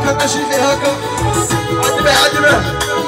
هكا ماشي في هكا عدبه عدبه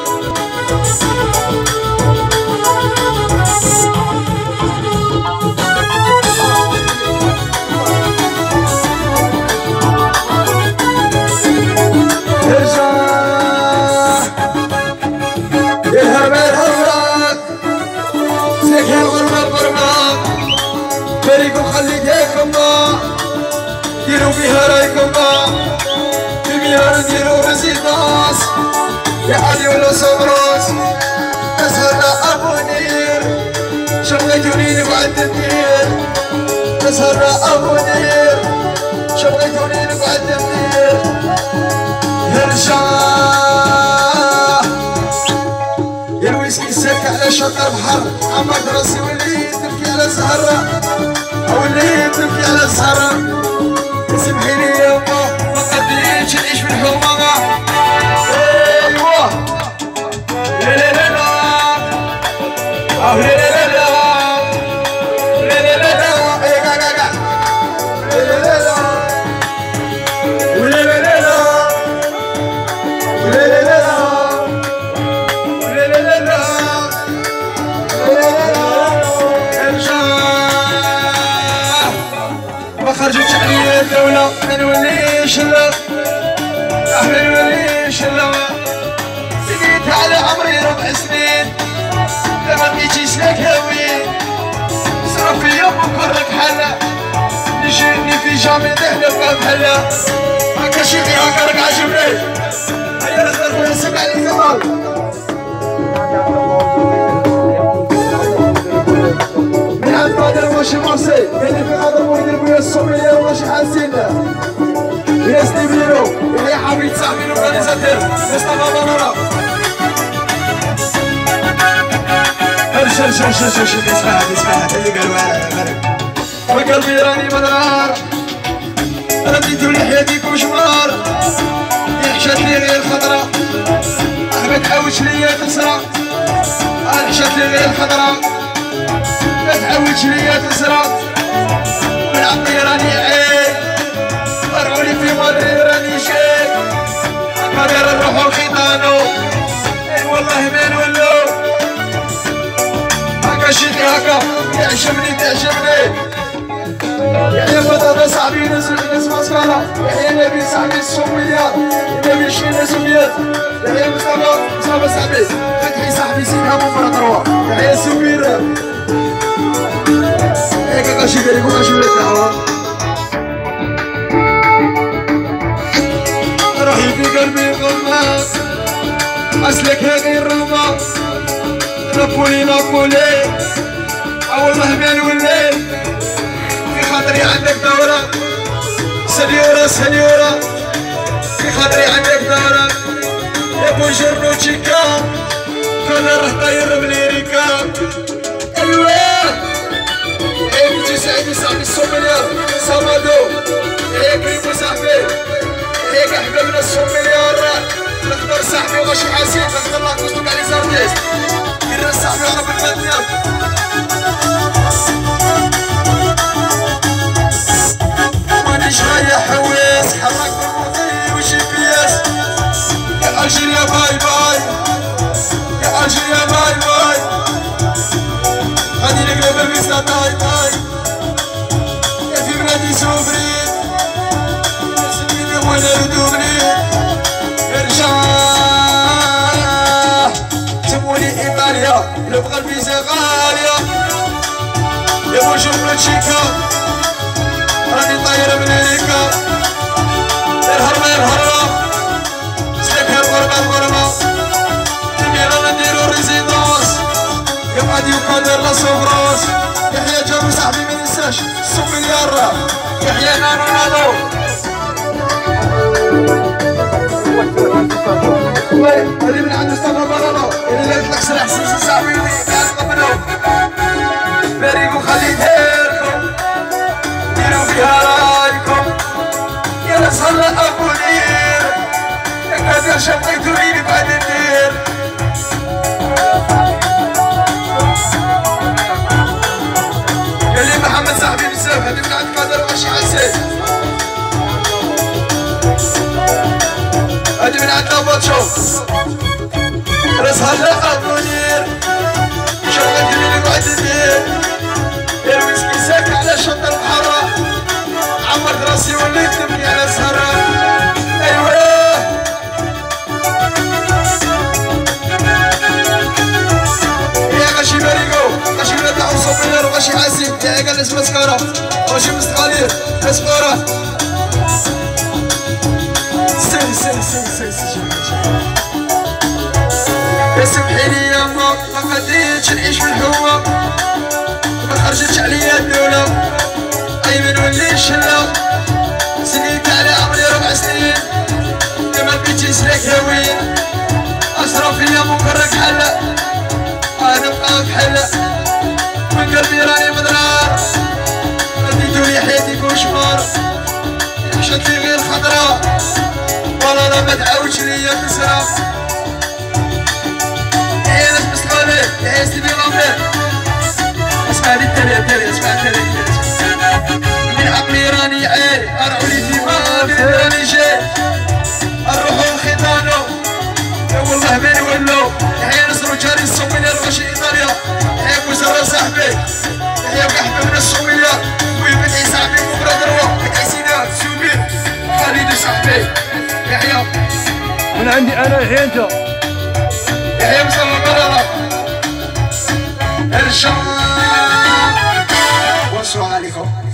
ديرو بيها رايكم بيها نديرو ريزيدانس يا علي ولا صبراس نسهر ابو نير شغلتوني نبعد الدير نسهر ابو نير شغلتوني نبعد الدير هرشاه يا الويسكي ساك على شطر بحر عمك راسي وليد تبكي على زهرة وليد تبكي على زهرة سمحيلي يا ما قدرتش نعيش في الحومة ايوا لا لا لا لا لا لا لا لا لا لا اي كاع كاع كاع لا لا لا ولا لا لا لا ولا لا لا لا ولا لا لا ما خرجتش عليا الدولة ما نوليش لا ما نوليش لا سقيت على عمري 4 سنين لما بقيتيش لك هاوي صرف فيا وكرك حلا نجيني في جامي نحلف بحلا هكا شي غير هكا راك عاجبني هيا نهضر خويا سمع لي زمان من عند قادر ماشي مارسي قال لي في قادر ويدير بيا السوميليا ماشي حاسينا يا ستيفيرو يا حبيب صاحبي لورانيزاتير مصطفى بنورة ارش اسمع اللي قالوا انا قلبي راني مدرار رديتو لحياتي كوشمار حشات لي غير خضرا ما تعاودش ليا تسرى حشات لي غير خضرا ما تعاودش ليا تسرى من عمري راني عيب طلعولي في مدري راني شيك قادر نروحو لخيطانو والله ما نولو هكا شيخي هكا تعجبني يحيى بطاطا صاحبي ناس مسكرة يحيى نبي صاحبي السوميليات نبي شي ناس وليات يحيى مصطفى صاحبي فتحي صاحبي سيدها مفرط روا يحيى سمير هيك غاشي بالك وغاشي بالك دعوة روحي في قلبي غماس أسلك هذه الرمى نابولي والله ما نولي في خاطري عندك دورة سنيورة في خاطري عندك دورة يا بونجورنو تشيكا كنا راح طاير بليريكا ايوا ايه سعيد صاحبي السوميليار سامادو ايه كريمو صاحبي هيك حبابنا السوميليار نختار صاحبي وغاشي حاسين نختار لاكوستو كاع لي زارتيست كير صاحبي ورب المدينة مانيش رايح حواس حرك بالمخي وشي فياس يا الجيريا باي باي يا الجيريا باي باي غادي نقلب البيستا تاي تاي يا في بلادي سوبريت سنيني وانا ردوني ارجع سموني ايطاليا نبغى الفيزا غالية يا بونجور تشيكا راني طاير من هيكا الهرمة سلكها الغربة نبي رانا نديرو ريزيدونس يا غادي وقادر لا سوبراس يحيى جابو صاحبي ما ننساش السوميليار يحيى نانو هذي من عند مصطفى بنانو اللي قالت لك سلاح سيسي صاحبي اللي قاعد قبلو فريقو خليتهالكم ديرو فيها رايكم يا ناس هلا ابو نير يا قادر شبقيتوني بعد الدير قال لي محمد صاحبي بزاف هذي من عند قادر ماشي حسين هادي من عندنا باتشو راس هلا منير شغل جميل وعد الدير يا المسكين ساك على شط البحر عمرت راسي وليت نبني على سهرة ايوه يا غشي بريقو غشي ولاد العوصو بينار وغشي حاسين يا قال اسم مسكرة غشي مستقالير مسكورة سمحي لي يا ما قديتش نعيش في الهوا ما خرجتش عليا الدولة أيمن ولي الشلة سنيت على عمري 4 سنين كما بقيتي سلاك هاويين أسرى فيا مكرك حلا أنا بقى بحلا من قلبي راني مضرار رديتولي حياتي كوشمار عشت لي غير خضرا والله لا ما تعاودش ليا تسرى يا ناس مسخالي يا سيدي غامر اسمع لي التالي اسمع التالي من عقلي راني عالي ارعولي في ماضي راني جاي الروح وخيطانو والله ما نولو يحيى نصر وجاري الصومية الغشي ايطاليا يحيى بوزارة صاحبي يحيى وحبة من الصومية ويفتحي صاحبي وبرادروا فتحي سيدات سوبي خالد صاحبي يحيى من عندي انا يحيى انت يحيى مصطفى برادة ارجع والسلام عليكم